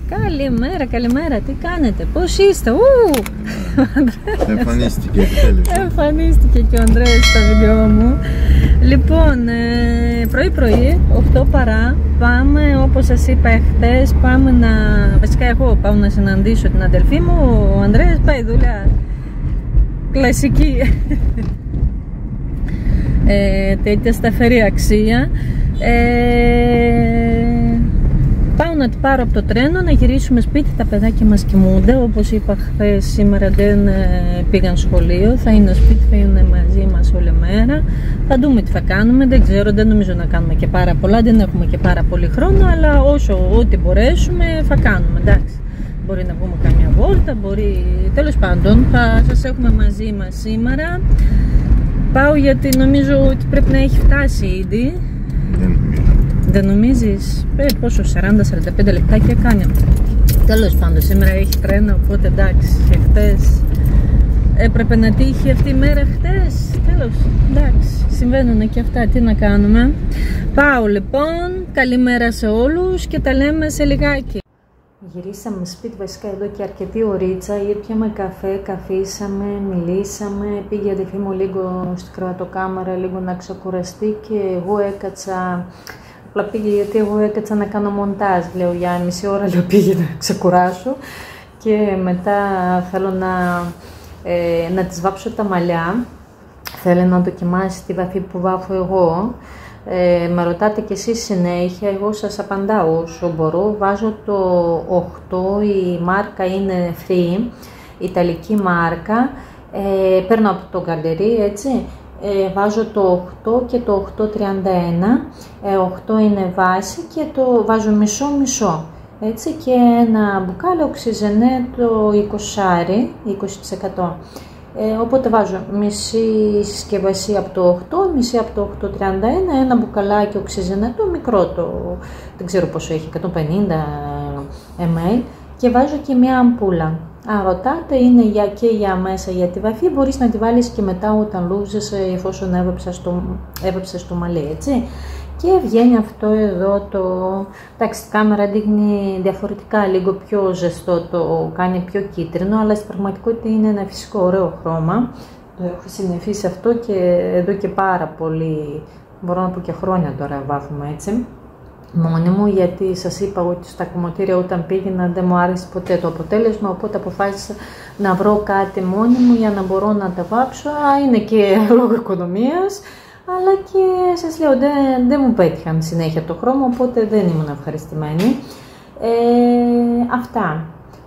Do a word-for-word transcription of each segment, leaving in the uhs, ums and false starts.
Καλημέρα, καλημέρα, τι κάνετε, πώς είστε? Ου! Εμφανίστηκε επιτέλους. Εμφανίστηκε και ο Ανδρέας στο βίντεο μου. Λοιπόν, πρωί-πρωί, οκτώ παρά, πάμε, όπως σας είπα εχθές, πάμε να... Βασικά εγώ πάω να συναντήσω την αδελφή μου, ο Ανδρέας πάει δουλειά. Κλασική. ε, τέτοια σταθερή αξία. Ε, πάω να την πάρω από το τρένο, να γυρίσουμε σπίτι, τα παιδάκια μας κοιμούνται. Όπως είπα χθες, σήμερα δεν ε, πήγαν σχολείο, θα είναι σπίτι, θα είναι μαζί μας όλη μέρα. Θα δούμε τι θα κάνουμε, δεν ξέρω, δεν νομίζω να κάνουμε και πάρα πολλά, δεν έχουμε και πάρα πολύ χρόνο, αλλά όσο ό,τι μπορέσουμε θα κάνουμε, εντάξει. Μπορεί να βγούμε καμιά βόλτα, μπορεί, τέλος πάντων, θα σας έχουμε μαζί μας σήμερα. Πάω γιατί νομίζω ότι πρέπει να έχει φτάσει ήδη. Δεν νομίζω. Δεν νομίζεις? Ε, πόσο, σαράντα με σαράντα πέντε λεπτάκια κάνει. Τέλος πάντων, σήμερα έχει τρένα, οπότε εντάξει, και χτες έπρεπε να τύχει αυτή η μέρα χτες. Τέλος, εντάξει, συμβαίνουν και αυτά, τι να κάνουμε. Πάω λοιπόν, καλημέρα σε όλους και τα λέμε σε λιγάκι. Γυρίσαμε σπίτι βασικά εδώ και αρκετή ωρίτσα, ήπιαμε καφέ, καφίσαμε, μιλήσαμε, πήγε η αδελφή μου λίγο στην κροατοκάμαρα λίγο να ξεκουραστεί και εγώ έκατσα, απλά πήγε γιατί εγώ έκατσα να κάνω μοντάζ, λέω για μισή ώρα λέω πήγε να ξεκουράσω και μετά θέλω να, ε, να της βάψω τα μαλλιά, θέλω να δοκιμάσει τη βαθύ που βάφω εγώ. Ε, με ρωτάτε και εσείς συνέχεια, εγώ σας απαντάω όσο μπορώ. Βάζω το οκτώ, η μάρκα είναι Free, ιταλική μάρκα, ε, παίρνω από το γκαλερί, έτσι, ε, βάζω το οκτώ και το οκτώ τριάντα ένα, ε, οκτώ είναι βάση και το βάζω μισό μισό, έτσι, και ένα μπουκάλι οξυζενέ το είκοσι, είκοσι τοις εκατό. Ε, οπότε βάζω μισή συσκευασία από το οκτώ, μισή από το οκτώ τριάντα ένα, ένα μπουκαλάκι οξυζενέ, το μικρό, το, δεν ξέρω πόσο έχει, εκατόν πενήντα μιλιλίτρα, και βάζω και μια αμπούλα. Αν ρωτάτε, είναι για, και για μέσα για τη βαφή, μπορείς να τη βάλεις και μετά όταν λούζεσαι, εφόσον έβαψες το, έβαψες το μαλλί, έτσι. Και βγαίνει αυτό εδώ το, εντάξει, η κάμερα δείχνει διαφορετικά, λίγο πιο ζεστό, το κάνει πιο κίτρινο, αλλά στην πραγματικότητα είναι ένα φυσικό ωραίο χρώμα. Το έχω συνηθίσει αυτό και εδώ και πάρα πολύ, μπορώ να πω και χρόνια τώρα βάφουμε έτσι, μόνη μου, γιατί σας είπα ότι στα κομμωτήρια όταν πήγαινα δεν μου άρεσε ποτέ το αποτέλεσμα, οπότε αποφάσισα να βρω κάτι μόνη μου για να μπορώ να τα βάψω. Είναι και λόγω οικονομίας, αλλά και σας λέω δεν, δεν μου πέτυχαν συνέχεια το χρώμα, οπότε δεν ήμουν ευχαριστημένη. Ε, αυτά.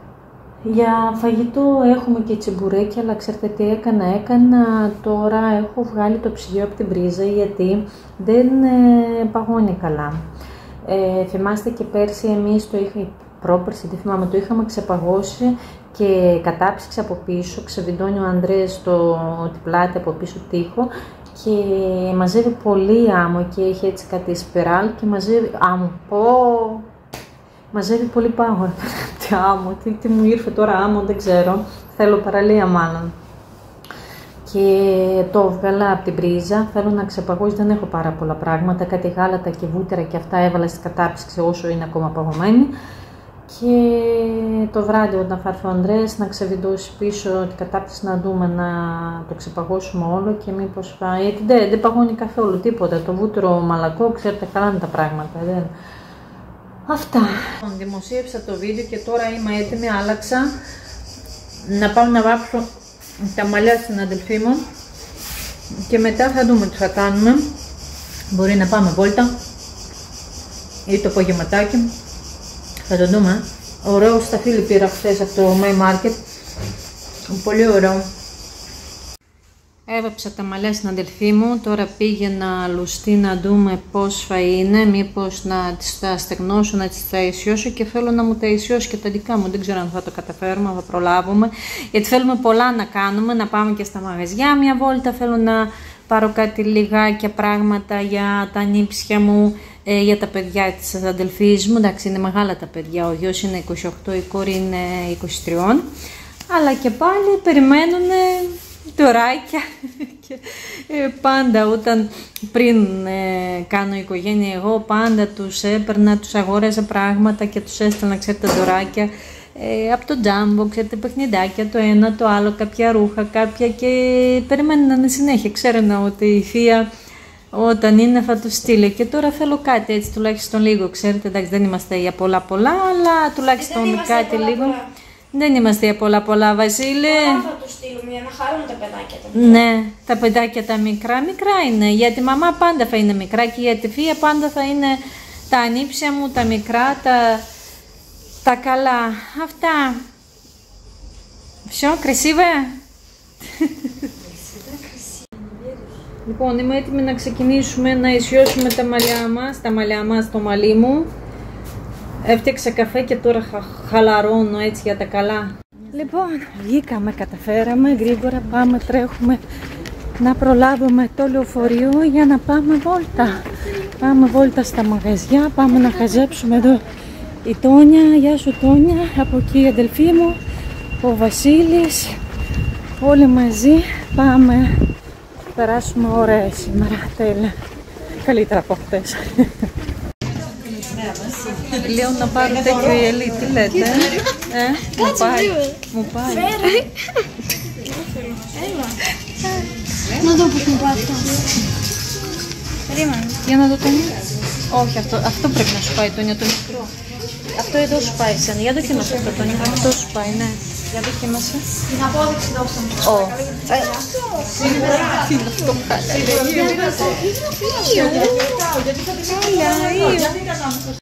Για φαγητό έχουμε και τσιμπουρέκια, αλλά ξέρετε τι έκανα, έκανα τώρα, έχω βγάλει το ψυγείο από την πρίζα γιατί δεν ε, παγώνει καλά. Ε, θυμάστε και πέρσι εμείς το είχαμε, πρόπερσι, δεν θυμάμαι, το είχαμε ξεπαγώσει και κατάψυξε από πίσω, ξεβιντώνει ο Ανδρέας το, τη πλάτη από πίσω τοίχο και μαζεύει πολύ άμμο και έχει έτσι κάτι σπιράλ και μαζεύει άμμο, πω, μαζεύει πολύ πάγο, τι άμμο, τι, τι μου ήρθε τώρα άμμο, δεν ξέρω, θέλω παραλία μάλλον. Και το έβγαλα από την πρίζα, θέλω να ξεπαγώσει, δεν έχω πάρα πολλά πράγματα, κάτι γάλατα και βούτυρα και αυτά έβαλα στην κατάψυξη όσο είναι ακόμα παγωμένη. Και το βράδυ όταν θα έρθει ο Ανδρέας να ξεβιντώσει πίσω την κατάψυξη, να δούμε να το ξεπαγώσουμε όλο και μήπως θα... γιατί δεν, δεν παγώνει καθόλου τίποτα, το βούτυρο μαλακό, ξέρετε καλά είναι τα πράγματα, δεν... Αυτά. Δημοσίευσα το βίντεο και τώρα είμαι έτοιμη, άλλαξα, να πάω να βάψω τα μαλλιά στην αδελφή μου και μετά θα δούμε τι θα κάνουμε. Μπορεί να πάμε βόλτα ή το απογευματάκι, θα το δούμε. Ωραίο σταφύλι πήρα χθες από το May Market, πολύ ωραίο. Έβαψα τα μαλλιά στην αδελφή μου, τώρα πήγαινα λουστεί να δούμε πώς θα είναι, μήπως να τις τα στεγνώσω, να τις τα ισιώσω και θέλω να μου τα ισιώσω και τα δικά μου, δεν ξέρω αν θα το καταφέρουμε, θα προλάβουμε, γιατί θέλουμε πολλά να κάνουμε, να πάμε και στα μαγαζιά μια βόλτα, θέλω να πάρω κάτι λιγάκια πράγματα για τα νύψια μου, ε, για τα παιδιά της αδελφής μου, εντάξει είναι μεγάλα τα παιδιά, ο γιος είναι είκοσι οκτώ, η κόρη είναι είκοσι τρία, αλλά και πάλι περιμένουν δωράκια. Και, ε, πάντα όταν πριν ε, κάνω οικογένεια εγώ πάντα τους έπαιρνα, τους αγόραζα πράγματα και τους έστελνα, ξέρετε, δωράκια ε, από το τζάμπο, ξέρετε, παιχνιδάκια, το ένα, το άλλο, κάποια ρούχα, κάποια, και περιμένανε συνέχεια. Ξέρανα ότι η θεία όταν είναι θα του στείλει, και τώρα θέλω κάτι έτσι τουλάχιστον λίγο, ξέρετε, εντάξει δεν είμαστε για πολλά πολλά, αλλά τουλάχιστον κάτι πολλά, λίγο. Πολλά. Δεν είμαστε για πολλά πολλά, Βασίλη. Πολλά θα του στείλουμε για να χαρούν τα παιδάκια τα μικρά. Ναι, τα παιδάκια τα μικρά, μικρά είναι, γιατί η μαμά πάντα θα είναι μικρά και για τη θεία πάντα θα είναι τα ανήψια μου, τα μικρά, τα, τα καλά, αυτά. Всё, красиво? Λοιπόν, είμαι έτοιμη να ξεκινήσουμε να ισιώσουμε τα μαλλιά μας, τα μαλλιά μας, το μαλλί μου. Έφτιαξα καφέ και τώρα χα, χαλαρώνω έτσι για τα καλά. Λοιπόν, βγήκαμε, καταφέραμε, γρήγορα πάμε, τρέχουμε να προλάβουμε το λεωφορείο για να πάμε βόλτα. Πάμε βόλτα στα μαγαζιά, πάμε να χαζέψουμε εδώ η Τόνια, γεια σου Τόνια, από εκεί η αδελφή μου, ο Βασίλης, όλοι μαζί πάμε. Περάσουμε ωραία σήμερα, τέλεια. Καλύτερα από χτες. Λέω να πάρω τέτοιο γυαλί, τι λέτε, ε? Μου πάει, μου πάει. Να δω πώς μου πάει αυτό. Περίμενε. Για να δω το νι. Όχι, αυτό, αυτό πρέπει να σου πάει το νι, το μικρό. Αυτό εδώ σου πάει εσένα, για δοκίμασε αυτό το νι, αυτό σου πάει, ναι. Για δοκίμασε. Την απόδειξη δώσα μου. Ω. Τι είναι αυτό πάλι.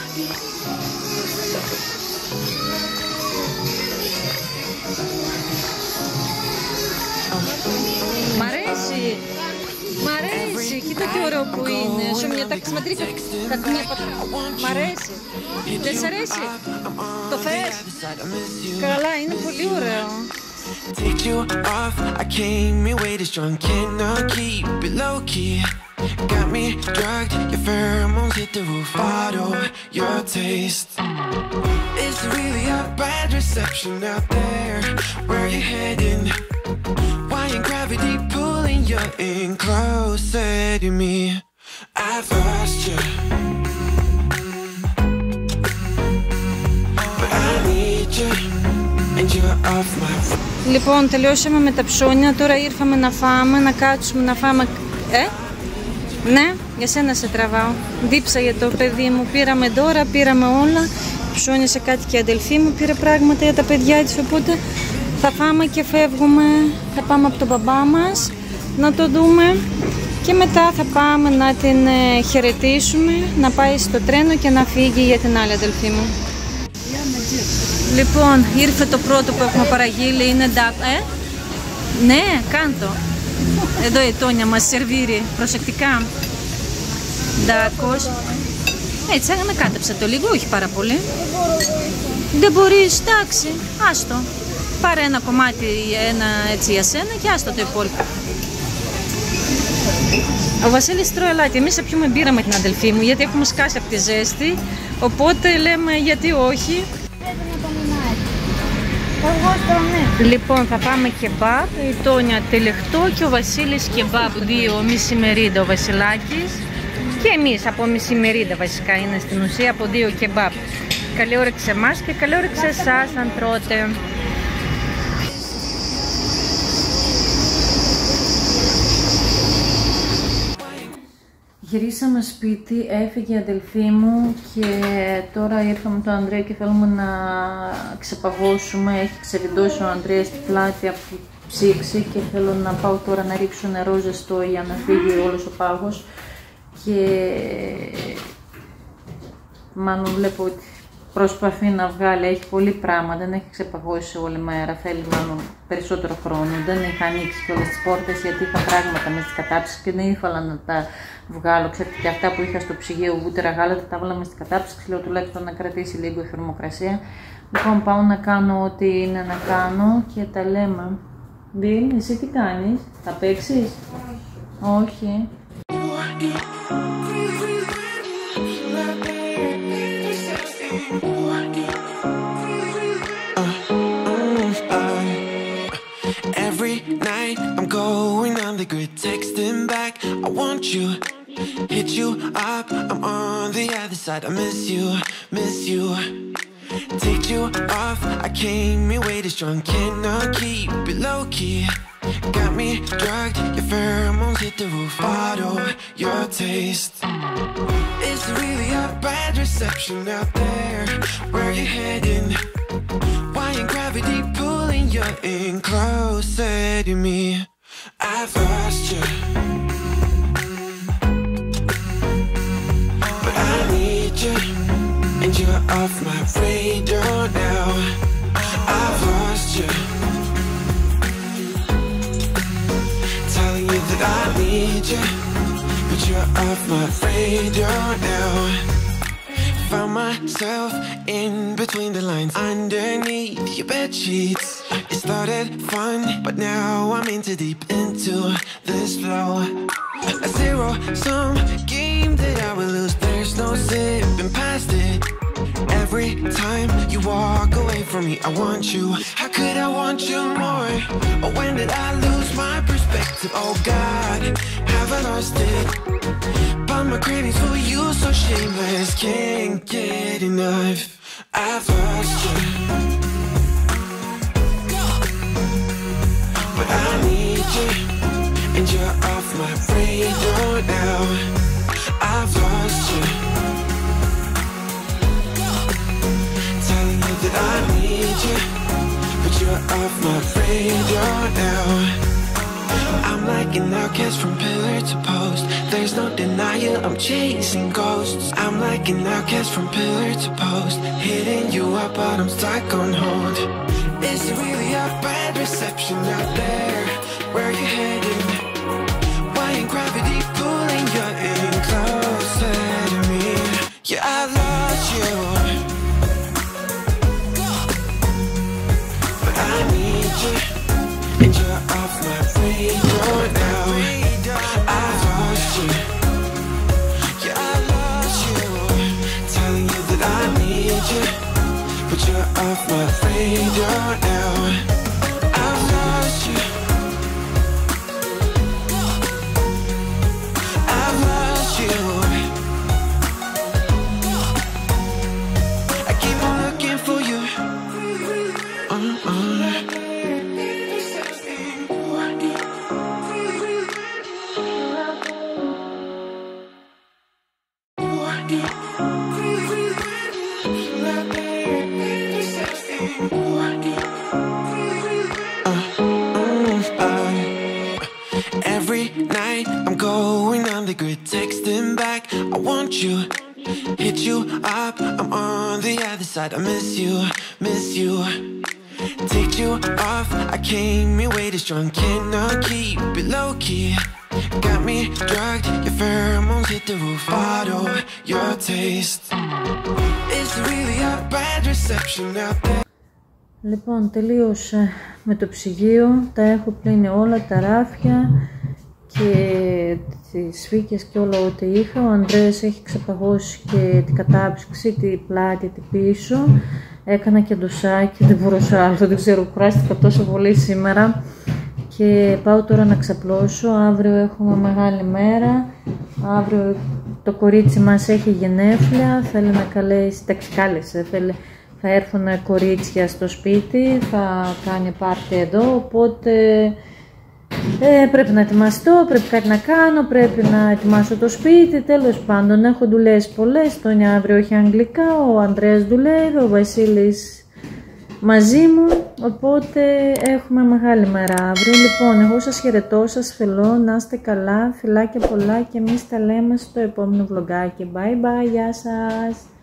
Μ' αρέσει. Μ' αρέσει. Κοίτα τι ωραίο που είναι. Σου μια τάξη смотри, как мне Μ' αρέσει. Δεν σ' αρέσει? Το θες? Καλά, είναι πολύ ωραίο. Take you off, I came in way too strong, cannot keep it low key. Got me drugged, your pheromones hit the roof, auto your taste. Is really a bad reception out there? Where you heading? Why ain't gravity pulling you in closer to me? I've lost you, but I need you. Λοιπόν, τελειώσαμε με τα ψώνια, τώρα ήρθαμε να φάμε, να κάτσουμε να φάμε. Ε, ναι, για σένα σε τραβάω. Δίψα για το παιδί μου, πήραμε τώρα, πήραμε όλα. Ψώνιασε κάτι και η αδελφή μου, πήρε πράγματα για τα παιδιά της, οπότε θα φάμε και φεύγουμε. Θα πάμε από τον μπαμπά μας να το δούμε και μετά θα πάμε να την ε, χαιρετήσουμε, να πάει στο τρένο και να φύγει για την άλλη αδελφή μου. Λοιπόν, ήρθε το πρώτο που έχουμε παραγγείλει, είναι ντάκ. Ε? Ναι, κάντο. Εδώ η Τόνια μας σερβίρει, προσεκτικά. Ντάκος. Έτσι, ανακάτεψε το λίγο, όχι πάρα πολύ. Δεν μπορείς, εντάξει, άστο. Πάρε ένα κομμάτι, ένα έτσι για σένα και άστο το υπόλοιπο. Ο Βασίλης τρώει αλάτι. Εμείς θα πιούμε μπύρα με την αδελφή μου, γιατί έχουμε σκάσει από τη ζέστη. Οπότε λέμε γιατί όχι. Λοιπόν, θα πάμε κεμπάπ, η Τόνια τελεχτό και ο Βασίλης κεμπάπ, δύο μισημερίδα ο Βασιλάκης και εμείς από μισημερίδα βασικά είναι στην ουσία, από δύο κεμπάπ. Καλή όρεξη εμάς και καλή όρεξη εσάς αν τρώτε. Γυρίσαμε σπίτι, έφυγε η αδελφή μου και τώρα ήρθαμε τον Ανδρέα και θέλουμε να ξεπαγώσουμε. Έχει ξεβιντώσει ο Ανδρέας τη πλάτη από τη ψήξη και θέλω να πάω τώρα να ρίξω νερό ζεστό για να φύγει όλος ο πάγος. Και μάλλον βλέπω ότι προσπαθεί να βγάλει, έχει πολύ πράγμα, δεν έχει ξεπαγώσει όλη μέρα, θέλει μάλλον περισσότερο χρόνο. Δεν είχα ανοίξει και όλες τις πόρτες γιατί είχα πράγματα με τις κατάψεις και δεν ήθελα να τα βγάλω. Ξέρετε, και αυτά που είχα στο ψυγείο βούτυρα γάλατα τα βάλαμε στις κατάψεις, λέω τουλάχιστον να κρατήσει λίγο η θερμοκρασία. Λοιπόν, πάω να κάνω ό,τι είναι να κάνω και τα λέμε. Μπιν, εσύ τι κάνεις, θα παίξεις? Όχι. Every night want you, hit you up, I'm on the other side. I miss you, miss you. Take you off, I came in way too strong, cannot keep it low key. Got me drugged, your pheromones hit the roof. Bottle your taste. Is it really a bad reception out there? Where you heading? Why ain't gravity pulling you in closer to me? I've lost you, but I need you, and you're off my radar now. I've lost you, telling you that I need you, but you're off my radar now. Found myself in between the lines, underneath your bed sheets. It started fun, but now I'm in too deep into this flow. A zero-sum game that I will lose, there's no zipping past it. Every time you walk away from me, I want you. How could I want you more? Or when did I lose my perspective? Oh God, have I lost it? But my cravings for you so shameless, can't get enough. I've lost you, but I need you, and you're off my radar now. I've lost you, telling you that I need you, but you're off my radar now. I'm like an outcast from pillar to post. There's no denial, I'm chasing ghosts. I'm like an outcast from pillar to post, hitting you up but I'm stuck on hold. Is it really a bad reception out there? Where you heading? Why ain't gravity pulling you in closer to me? Yeah, I lost you, but I need you, and you're off my radar now. I've lost you, yeah, I lost you, telling you that I need you, but you're off my radar now. I've lost you, I've lost you. I keep on looking for you. Uh-uh. Every night I'm going on the grid, texting back, I want you, hit you up, I'm on the other side. I miss you, miss you. Take you off, I came in way too strong, cannot keep it low key. Got me drugged, your pheromones hit the roof. Bottle your taste. Is it really a bad reception out there? Λοιπόν, τελείωσε με το ψυγείο, τα έχω πλύνει όλα τα ράφια και τις σφίκες και όλα ό,τι είχα. Ο Ανδρέας έχει ξεπαγώσει και την κατάψυξη, την πλάτη, την πίσω. Έκανα και ντοσάκι, δεν μπορούσα άλλο, δεν ξέρω, κουράστηκα τόσο πολύ σήμερα. Και πάω τώρα να ξαπλώσω, αύριο έχουμε μεγάλη μέρα. Αύριο το κορίτσι μας έχει γενέθλια, θέλει να καλέσει, τα κάλεσε, θέλει. Θα έρθουν κορίτσια στο σπίτι, θα κάνει πάρτι εδώ, οπότε ε, πρέπει να ετοιμαστώ, πρέπει κάτι να κάνω, πρέπει να ετοιμάσω το σπίτι, τέλος πάντων έχω δουλειές πολλές, τον αύριο έχει αγγλικά, ο Ανδρέας δουλεύει, ο Βασίλης μαζί μου, οπότε έχουμε μεγάλη μέρα αύριο. Λοιπόν, εγώ σας χαιρετώ, σας φιλώ, να είστε καλά, φιλάκια πολλά και εμείς τα λέμε στο επόμενο vlogάκι. Bye bye, γεια σας!